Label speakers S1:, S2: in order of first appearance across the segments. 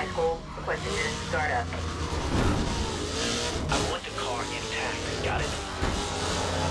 S1: High School. Requesting minutes to start up.
S2: I want the car intact. Got it?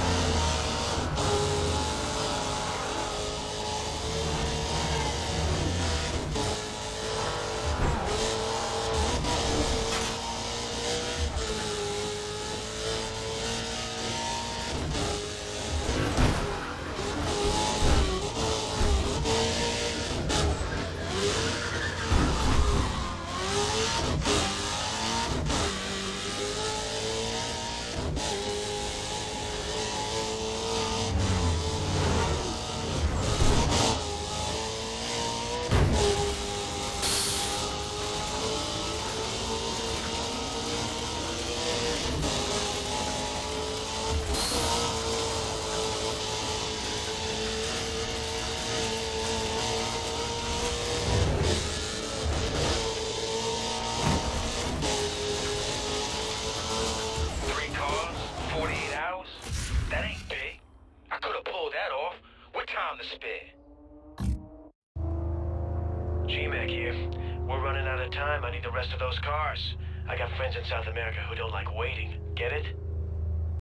S2: G-Mac here. We're running out of time. I need the rest of those cars. I got friends in South America who don't like waiting. Get it?